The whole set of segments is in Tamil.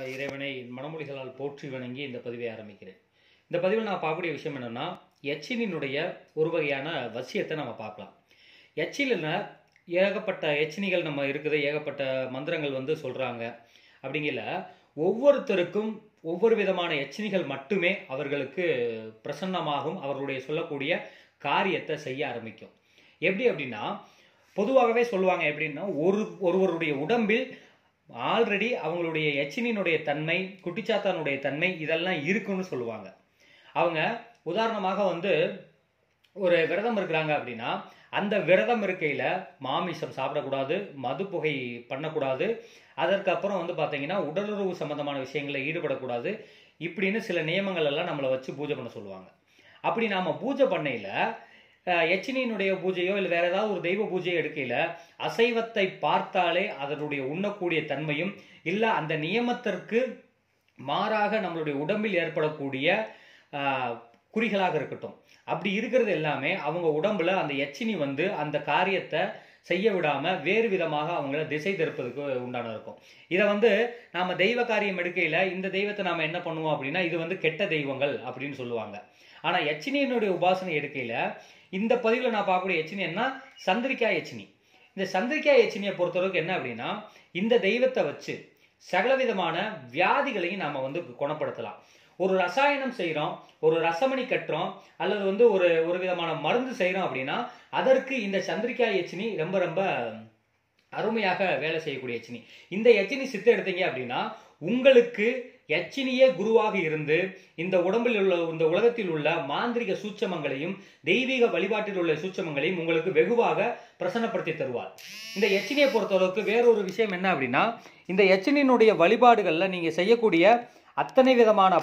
இறைவனை மனமொழிகளால் போற்றி வணங்கி இந்த பதிவை ஆரம்பிக்கிறேன். இந்த பதிவில் நான் பார்க்கக்கூடிய விஷயம் என்னென்னா, எச்சினினுடைய ஒரு வகையான வசியத்தை நம்ம பார்க்கலாம். எச்சிலில் ஏகப்பட்ட எச்சினிகள் நம்ம இருக்குது, ஏகப்பட்ட மந்திரங்கள் வந்து சொல்கிறாங்க. அப்படிங்கிற ஒவ்வொருத்தருக்கும் ஒவ்வொரு விதமான எச்சினிகள் மட்டுமே அவர்களுக்கு பிரசன்னமாகும், அவர்களுடைய சொல்லக்கூடிய காரியத்தை செய்ய ஆரம்பிக்கும். எப்படி அப்படின்னா, பொதுவாகவே சொல்லுவாங்க எப்படின்னா, ஒருவருடைய உடம்பில் ஆல்ரெடி அவங்களுடைய எச்சினினுடைய தன்மை, குட்டிச்சாத்தானுடைய தன்மை இதெல்லாம் இருக்குன்னு சொல்லுவாங்க. அவங்க உதாரணமாக வந்து ஒரு விரதம் இருக்கிறாங்க அப்படின்னா, அந்த விரதம் இருக்கையில் மாமிசம் சாப்பிடக்கூடாது, மது புகை பண்ணக்கூடாது, அதற்கப்புறம் வந்து பார்த்தீங்கன்னா உடலுறவு சம்பந்தமான விஷயங்களில் ஈடுபடக்கூடாது, இப்படின்னு சில நியமங்கள் எல்லாம் நம்மளை வச்சு பூஜை பண்ண சொல்லுவாங்க. அப்படி நாம் பூஜை பண்ணையில் எச்சினியினுடைய பூஜையோ இல்லை வேற ஏதாவது ஒரு தெய்வ பூஜையோ எடுக்கையில் அசைவத்தை பார்த்தாலே அதனுடைய உண்ணக்கூடிய தன்மையும் இல்லை அந்த நியமத்திற்கு மாறாக நம்மளுடைய உடம்பில் ஏற்படக்கூடிய குறிகளாக இருக்கட்டும், அப்படி இருக்கிறது எல்லாமே அவங்க உடம்புல அந்த எச்சினி வந்து அந்த காரியத்தை செய்ய விடாம வேறு விதமாக அவங்கள திசை திருப்பதுக்கு உண்டான இருக்கும். இதை வந்து நாம தெய்வ காரியம் எடுக்கையில இந்த தெய்வத்தை நாம என்ன பண்ணுவோம் அப்படின்னா, இது வந்து கெட்ட தெய்வங்கள் அப்படின்னு சொல்லுவாங்க. ஆனா எச்சினியினுடைய உபாசனை எடுக்கையில இந்த பதிவில் நான் பார்க்கக்கூடிய எச்சினி என்ன, சந்திரிக்காய் எச்சினி. இந்த சந்திரிக்காய் எச்சினியை பொறுத்தளவுக்கு என்ன அப்படின்னா, இந்த தெய்வத்தை வச்சு சகலவிதமான வியாதிகளையும் நாம வந்து குணப்படுத்தலாம். ஒரு ரசாயனம் செய்கிறோம், ஒரு ரசமணி கட்டுறோம், அல்லது வந்து ஒரு விதமான மருந்து செய்கிறோம் அப்படின்னா அதற்கு இந்த சந்திரிக்காய் எச்சினி ரொம்ப ரொம்ப அருமையாக வேலை செய்யக்கூடிய எச்சினி. இந்த எச்சினி சித்த எடுத்தீங்க அப்படின்னா உங்களுக்கு எச்சினியே குருவாக இருந்து இந்த உடம்பில் உள்ள இந்த உலகத்தில் உள்ள மாந்திரிக சூட்சமங்களையும் தெய்வீக வழிபாட்டில் உள்ள சூட்சமங்களையும் உங்களுக்கு வெகுவாக பிரசன்னப்படுத்தி தருவார். இந்த எச்சினியை பொறுத்தளவுக்கு வேறொரு விஷயம் என்ன அப்படின்னா, இந்த எச்சினியினுடைய வழிபாடுகளில் நீங்கள் செய்யக்கூடிய அத்தனை விதமான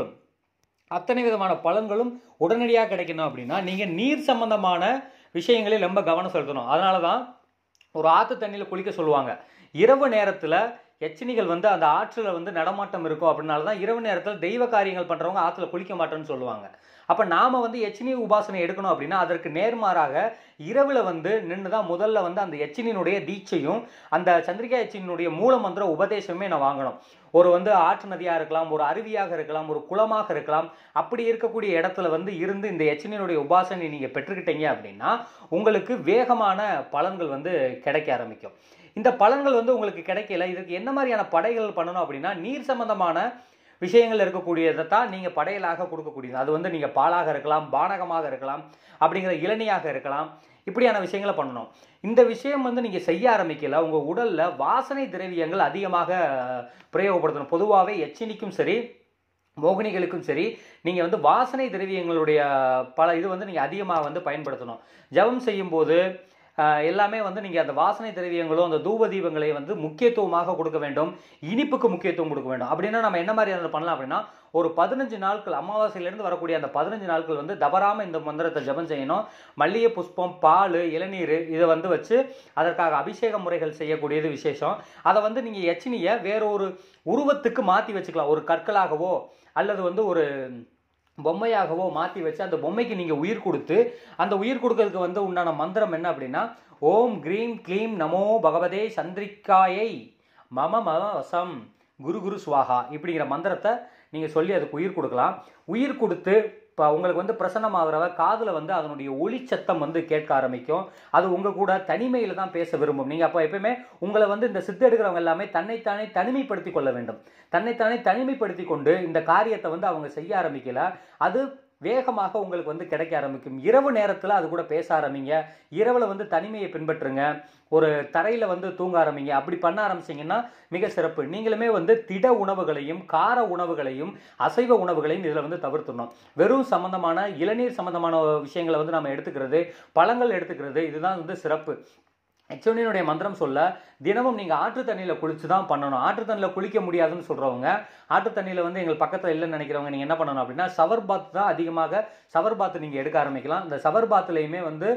பலன்களும் உடனடியாக கிடைக்கணும் அப்படின்னா நீங்கள் நீர் சம்பந்தமான விஷயங்களில் ரொம்ப கவனம் செலுத்தணும். அதனால தான் ஒரு ஆற்று தண்ணியில் குளிக்க சொல்லுவாங்க. இரவு நேரத்தில் எச்சினிகள் வந்து அந்த ஆற்றில் வந்து நடமாட்டம் இருக்கும். அப்படின்னால தான் இரவு நேரத்தில் தெய்வ காரியங்கள் பண்ணுறவங்க ஆற்றுல குளிக்க மாட்டோன்னு சொல்லுவாங்க. அப்போ நாம் வந்து எச்சினி உபாசனை எடுக்கணும் அப்படின்னா அதற்கு நேர்மாறாக இரவில் வந்து நின்று தான் முதல்ல வந்து அந்த எச்சினினுடைய தீட்சையும் அந்த சந்திரிகா எச்சினினுடைய மூல மந்திர உபதேசமே நான் வாங்கணும். ஒரு வந்து ஆற்று நதியாக இருக்கலாம், ஒரு அருவியாக இருக்கலாம், ஒரு குளமாக இருக்கலாம். அப்படி இருக்கக்கூடிய இடத்துல வந்து இருந்து இந்த எச்சினினுடைய உபாசனை நீங்கள் பெற்றுக்கிட்டீங்க அப்படின்னா உங்களுக்கு வேகமான பலன்கள் வந்து கிடைக்க ஆரம்பிக்கும். இந்த பலன்கள் வந்து உங்களுக்கு கிடைக்கல, இதுக்கு என்ன மாதிரியான படைகள் பண்ணணும் அப்படின்னா, நீர் சம்பந்தமான விஷயங்கள் இருக்கக்கூடியதை தான் நீங்கள் படையலாக கொடுக்கக்கூடியது. அது வந்து நீங்கள் பாலாக இருக்கலாம், பானகமாக இருக்கலாம், அப்படிங்கிற இளநியாக இருக்கலாம், இப்படியான விஷயங்களை பண்ணணும். இந்த விஷயம் வந்து நீங்கள் செய்ய ஆரம்பிக்கல உங்கள் உடலில் வாசனை திரவியங்கள் அதிகமாக பிரயோகப்படுத்தணும். பொதுவாகவே எச்சினிக்கும் சரி மோகினிகளுக்கும் சரி நீங்கள் வந்து வாசனை திரவியங்களுடைய இது வந்து நீங்கள் அதிகமாக வந்து பயன்படுத்தணும். ஜபம் செய்யும்போது எல்லாமே வந்து நீங்கள் அந்த வாசனை திரவியங்களும் அந்த தூப தீபங்களை வந்து முக்கியத்துவமாக கொடுக்க வேண்டும், இனிப்புக்கு முக்கியத்துவம் கொடுக்க வேண்டும். அப்படின்னா நம்ம என்ன மாதிரி அதை பண்ணலாம் அப்படின்னா, ஒரு 15 நாட்கள் அமாவாசையிலேருந்து வரக்கூடிய அந்த 15 நாட்கள் வந்து தவறாமல் இந்த மந்திரத்தை ஜபம் செய்யணும். மல்லிகை புஷ்பம், பால், இளநீர் இதை வந்து வச்சு அதற்காக அபிஷேக முறைகள் செய்யக்கூடியது விசேஷம். அதை வந்து நீங்கள் எச்சினியை வேறொரு உருவத்துக்கு மாற்றி வச்சுக்கலாம். ஒரு கற்களாகவோ அல்லது வந்து ஒரு பொம்மையாகவோ மாற்றி வச்சு அந்த பொம்மைக்கு நீங்கள் உயிர் கொடுத்து அந்த உயிர் கொடுக்கறதுக்கு வந்து உண்டான மந்திரம் என்ன அப்படின்னா, ஓம் க்ரீம் க்ளீம் நமோ பகவதே சந்திரிக்காயை மம வசம் குரு குரு சுவாகா இப்படிங்கிற மந்திரத்தை நீங்கள் சொல்லி அதுக்கு உயிர் கொடுக்கலாம். உயிர் கொடுத்து இப்போ உங்களுக்கு வந்து பிரசன்னமாகிறவ காதில் வந்து அதனுடைய ஒளிச்சத்தம் வந்து கேட்க ஆரம்பிக்கும். அது உங்கள் கூட தனிமையில் தான் பேச விரும்பும். நீங்கள் அப்போ எப்பயுமே உங்களை வந்து இந்த சித்த எடுக்கிறவங்க எல்லாமே தன்னைத்தானே தனிமைப்படுத்தி கொள்ள வேண்டும். தன்னைத்தானே தனிமைப்படுத்தி கொண்டு இந்த காரியத்தை வந்து அவங்க செய்ய ஆரம்பிக்கல, அது வேகமாக உங்களுக்கு வந்து கிடைக்க ஆரம்பிக்கும். இரவு நேரத்தில் அது கூட பேச ஆரம்பிங்க. இரவில் வந்து தனிமையை பின்பற்றுங்க. ஒரு தரையில் வந்து தூங்க ஆரம்பிங்க. அப்படி பண்ண ஆரம்பிச்சிங்கன்னா மிக சிறப்பு. நீங்களுமே வந்து திட உணவுகளையும் கார உணவுகளையும் அசைவ உணவுகளையும் இதில் வந்து தவிர்த்துடணும். வெறும் சம்பந்தமான இளநீர் சம்பந்தமான விஷயங்களை வந்து நம்ம எடுத்துக்கிறது, பழங்கள் எடுத்துக்கிறது, இதுதான் வந்து சிறப்பு. எச்சினியினுடைய மந்திரம் சொல்ல தினமும் நீங்கள் ஆற்று தண்ணியில் குளிச்சு தான் பண்ணணும். ஆற்று தண்ணியில் குளிக்க முடியாதுன்னு சொல்கிறவங்க, ஆற்று தண்ணியில் வந்து எங்கள் பக்கத்தில் இல்லைன்னு நினைக்கிறவங்க நீங்கள் என்ன பண்ணணும் அப்படின்னா, ஷவர் பாத் தான் அதிகமாக ஷவர் பாத் நீங்கள் எடுக்க ஆரம்பிக்கலாம். இந்த ஷவர் பாத்துலேயுமே வந்து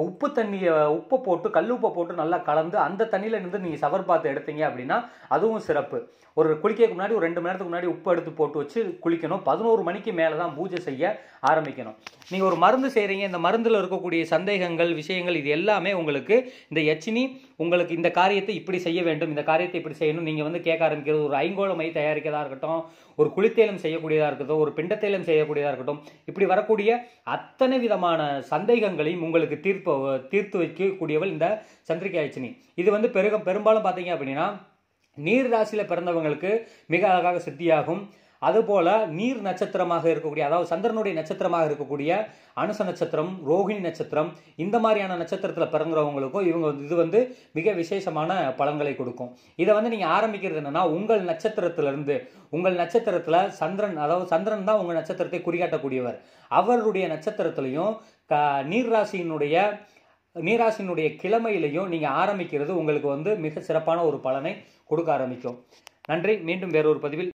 உப்பை போட்டு கல் உப்பை போட்டு நல்லா கலந்து அந்த தண்ணியில் இருந்து நீங்கள் ஷவர் பாத் எடுத்தீங்க அப்படின்னா அதுவும் சிறப்பு. ஒரு குளிக்கிறதுக்கு முன்னாடி ஒரு 2 மணி நேரத்துக்கு முன்னாடி உப்பு எடுத்து போட்டு வச்சு குளிக்கணும். 11 மணிக்கு மேலே தான் பூஜை செய்ய ஆரம்பிக்கணும். நீங்கள் ஒரு மருந்து செய்கிறீங்க, இந்த மருந்தில் இருக்கக்கூடிய சந்தேகங்கள் விஷயங்கள் இது எல்லாமே உங்களுக்கு இந்த யட்சினி உங்களுக்கு இந்த காரியத்தை இப்படி செய்ய வேண்டும், இந்த காரியத்தை இப்படி செய்யணும், நீங்கள் வந்து கேட்க ஆரம்பிக்கிறது. ஒரு ஐங்கோள மை தயாரிக்கிறதா இருக்கட்டும், ஒரு குளித்தேலம் செய்யக்கூடியதாக இருக்கட்டும், ஒரு பிண்டத்தேலம் செய்யக்கூடியதாக இருக்கட்டும், இப்படி வரக்கூடிய அத்தனை விதமான சந்தேகங்களையும் உங்களுக்கு தீர்த்து வைக்கக்கூடியவள் இந்த சந்திரிகா யட்சினி. இது வந்து பெரும்பாலும் பார்த்தீங்க அப்படின்னா நீர் ராசியில் பிறந்தவங்களுக்கு மிக அழகாக சித்தியாகும். அதுபோல நீர் நட்சத்திரமாக இருக்கக்கூடிய, அதாவது சந்திரனுடைய நட்சத்திரமாக இருக்கக்கூடிய அனுச நட்சத்திரம், ரோஹிணி நட்சத்திரம், இந்த மாதிரியான நட்சத்திரத்தில் பிறந்தவங்களுக்கும் இது வந்து மிக விசேஷமான பலன்களை கொடுக்கும். இதை வந்து நீங்கள் ஆரம்பிக்கிறது என்னன்னா, உங்கள் நட்சத்திரத்திலிருந்து, உங்கள் நட்சத்திரத்தில் சந்திரன், அதாவது சந்திரன் தான் உங்கள் நட்சத்திரத்தை குறிகாட்டக்கூடியவர், அவருடைய நட்சத்திரத்திலையும் நீராசினுடைய கிழமையிலையும் நீங்கள் ஆரம்பிக்கிறது உங்களுக்கு வந்து மிக சிறப்பான ஒரு பலனை கொடுக்க ஆரம்பிக்கும். நன்றி. மீண்டும் வேறொரு பதிவில்